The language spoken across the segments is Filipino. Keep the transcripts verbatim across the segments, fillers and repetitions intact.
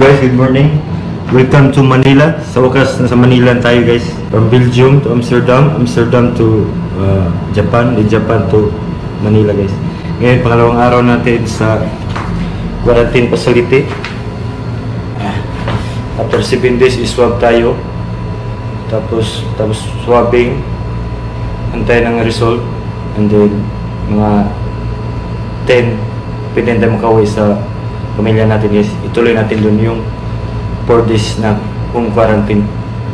guys, good morning. Welcome to Manila. Sa wakas, nasa Manila tayo guys. From Belgium to Amsterdam, Amsterdam to uh, Japan, in Japan to Manila guys. Ngayon, pangalawang araw natin sa quarantine facility. After seven days, is-swab tayo. Tapos, tapos swabbing. Antay ng result. And then, mga ten, pwede tayo makauwi sa pamilya natin guys. Ituloy natin dun yung four days na home quarantine.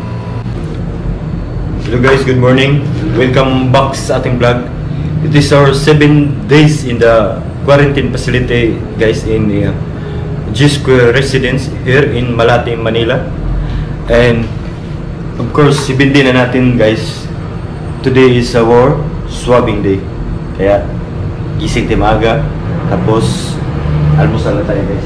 Hello guys, good morning. Welcome back sa ating vlog. It is our seven days in the quarantine facility guys in uh, G Square Residence here in Malate, Manila. And of course, seven day na natin guys. Today is our swabbing day. Kaya gising tayo maaga. Tapos almusal na tayo guys.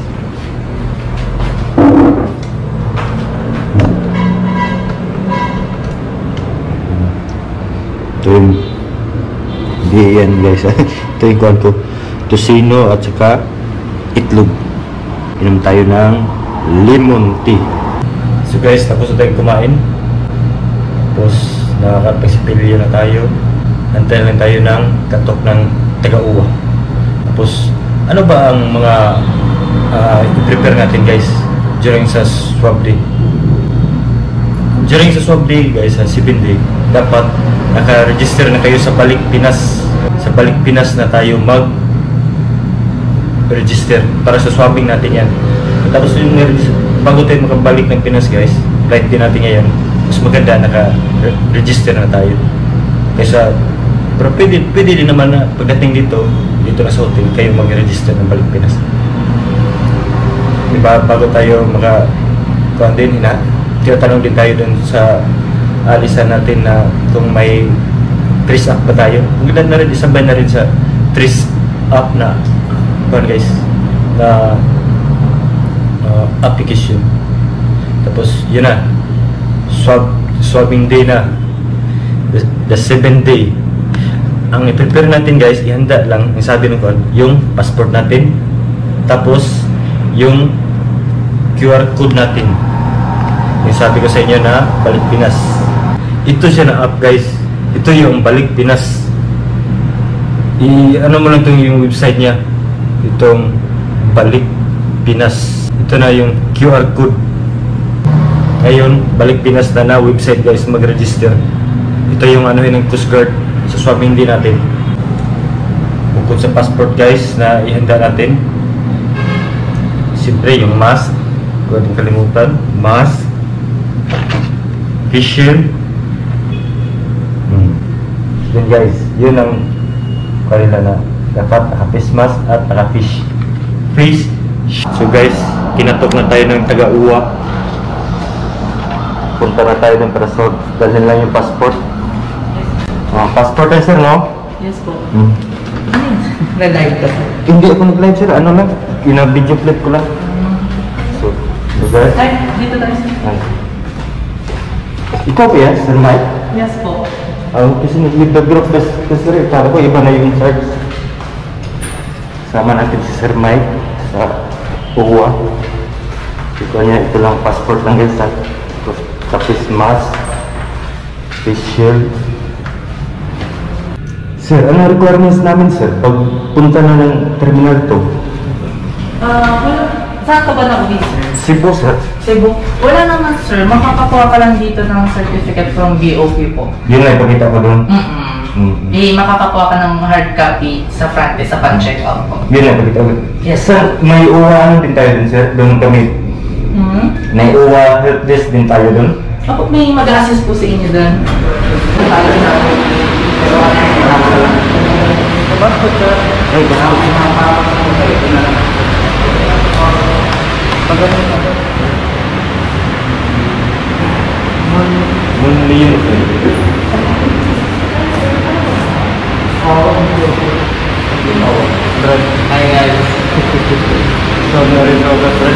Ito yung hindi yan guys. Ito yung kuhan ko, tosino at saka itlog. Inom tayo ng lemon tea. So guys, tapos na tayong kumain. Tapos nakakapagsipilyo na tayo. Antay lang tayo ng katok ng taga-uwa. Tapos ano ba ang mga uh, i-prepare natin guys during sa swab day? During sa swab day guys, sa seven day, dapat naka-register na kayo sa Balik Pinas. Sa Balik Pinas na tayo mag-register para sa swabbing natin yan. Tapos yung bago tayo makabalik ng Pinas guys, flight din natin ngayon, mas maganda naka-register na tayo. Kaysa, pero pwede, pwede din naman na pagdating dito, dito na sa hotel, kayo mag-register ng Balik Pinas. Diba, bago tayo maka kuhan din, hina, tinatanong din tayo dun sa alisan natin na kung may trace up ba tayo. Ang ganda na rin, isabay na rin sa trace up na kuhan guys, na uh, application. Tapos, yun na, swab, swabbing day na, the, the seventh day. Ang i-prepare natin guys, ihanda lang, yung sabi ng kuhan, yung passport natin, tapos yung Q R code natin, yung sabi ko sa inyo na Balik Pinas. Ito siya na app guys, ito yung Balik Pinas. I ano mo lang itong yung website niya, itong Balik Pinas. Ito na yung Q R code. Ngayon, Balik Pinas na na website guys, mag-register. Ito yung ano yun ng Coast Guard sa swabbing din natin. Bukod sa passport guys na ihanda natin, siyempre yung mask, huwag natin kalimutan, mask, face shield. hmm. Yun guys, yun ang kanila na dapat naka-face mask at naka-face face. So guys, kinatok na tayo ng taga-uwa. Punta na tayo ng para swab. Dalhin lang yung passport. Oh, passport ay sir, no? Yes po. Hmm. Na-live ka sir? Hindi ako nag-live sir. Ano lang? Ina-video clip ko lang. So, so guys. Ay, dito tayo sir. Ay. Ikaw ba yan, Sir Mike? Yes po. Oh, kasi nag-leave the group kasi sir, para ko iba na yung in-charge. Sama natin si Sir Mike sa Uwa. Ito niya, ito lang passport lang guys. Tapos mask, face shield. Sir, ano requirements namin sir pag punta na ng terminal to? Ah, uh, well, saan ka ba na-uwi sir? Cebu sir. Cebu? Wala naman sir, makakakuha ka lang dito ng certificate from B O P po. Yun lang ipakita ko doon? Mm-mm. Mm-hmm. Eh, makakakuha ka ng hard copy sa front sa pan-check out po. Yun lang ipakita ko. Yes sir, may uwa din tayo dun sir, doon kami. Mm-hmm. May uwa help desk din tayo doon. Ako, may mag-assist po sa inyo doon. Ay, baka Muli yun sir. Brad, hi guys. Sorry, sorry, Brad.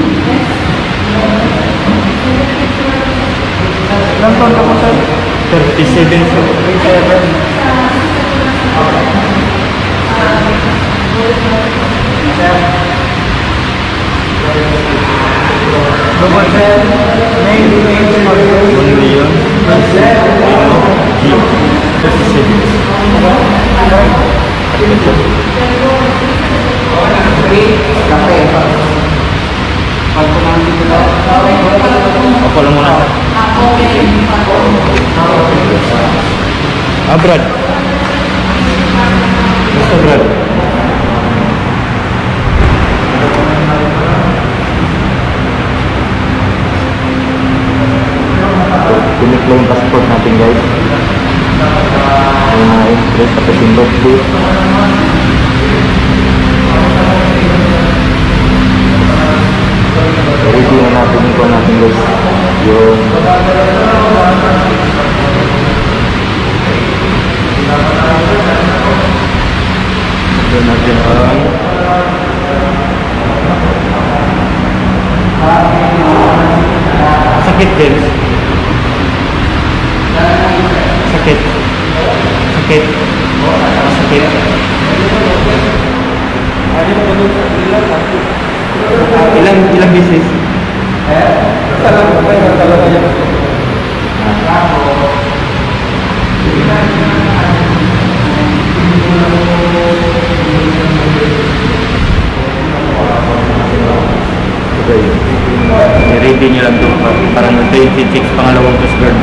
Ilang taon ka po, sir? thirty-seven, sir. one million. G. thirty-seven. Opo lang muna. Ah, Brad. Basta Brad. Kinik lang yung passport natin, guys. Yung mga interest at yung birthday. Review na natin yung kung natin, guys. Yung doon natin ang sakit, James. Sakit. Sakit. Sakit. Ilang ilang bisis? Okay. I-ready nyo lang ito para mag-twenty-six pangalawang coast guard.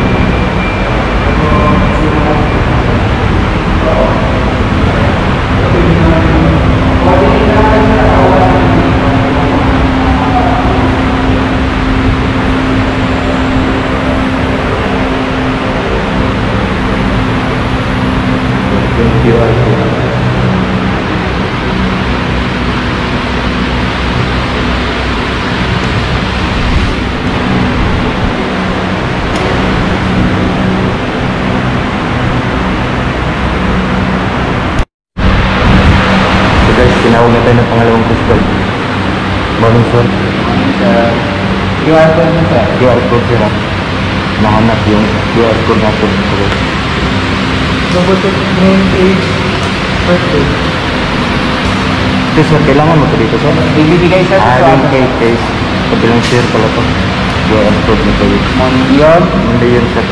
Tinawag na tayo ng pangalawang coast guard. Morning, sir. Q R code mo, sir. Q R code, sir. Nahanap yung Q R code natin. Double check name, age, birthday. Ito, sir. Kailangan mo ito dito, sir. Ibibigay, sir. Ah, yung case, case. Kabilang sir pala ito. Q R code nito yun. Mondial. Hindi yun, sir.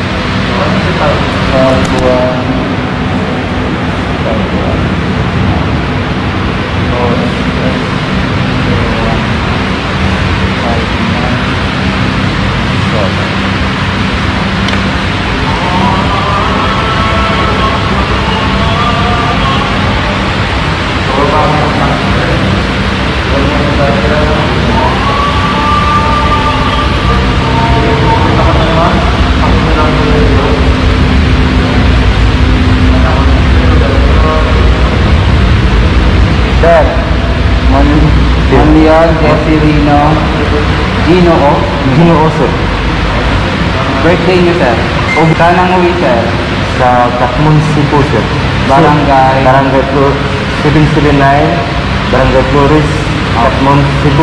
Sir, Mondial, Desirino, Gino O. Gino O, sir. Birthday niyo, sir. O kanang uwi, sir. Sa Katmon, Cebu, sir. Barangay. Barangay Flores, seven seven nine, Barangay Flores, Katmon, Cebu.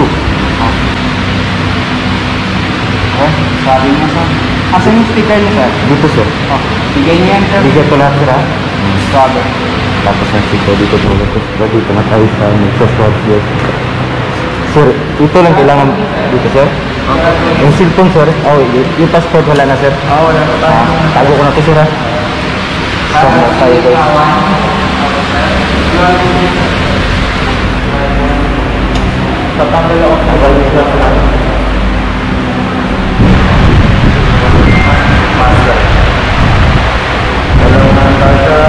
Oh, sabi niyo, sir. Asan yung sticker niyo, sir? Dito, sir. Oh, bigay niyo yan, sir. Bigay ko lahat, sir, ha? Sabi. Tapos ang sito dito po ito. Dito ito matawid sa amin. Sa swab, sir. Sir, ito lang kailangan dito, sir. Yung cellphone, sir. Oh, y- yung passport wala na, sir. Oo, wala na tayo. Ah, tago ko na ito, sir, ha? Stop na tayo, guys. Tatanggal ako. Tagal mo, sir. Master. Hello, Natasha.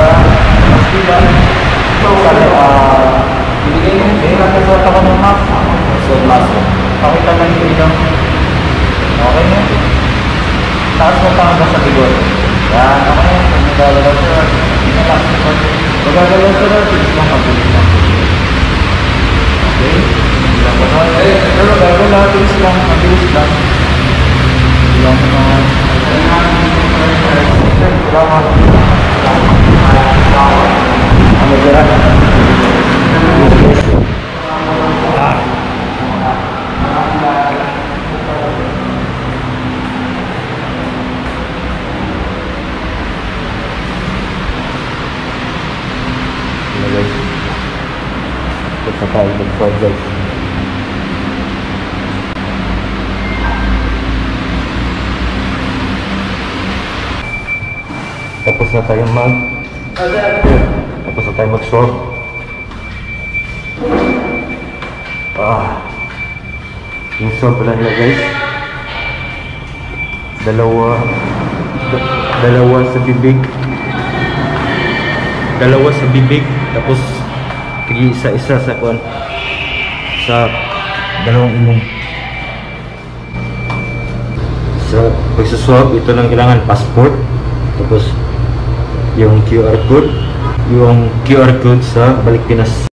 So, sabi, ah, Ibigay niyo, eh, sir. nakasuot ako ng mask. So, mask. Pakita lang yung ilaw. Okay na. Taas mo pa hanggang sa bigot. Yan, okay. Magagalaw sir. Magagalaw sir. Tilis lang, mabilis lang. Okay. Ilang ba na? Eh, pero magagalaw. Tilis lang, mabilis lang. Ilang na. Salamat. Ano sir? swab guys. Tapos na tayo mag Tapos na tayo mag swab. Ah, yung swab pala nila guys, dalawa da- dalawa sa bibig, dalawa sa bibig, tapos tigi isa-isa sa kuan sa dalawang ilong. Sa pagsuswab, ito lang kailangan passport, tapos yung Q R code, yung Q R code sa balik Pinas.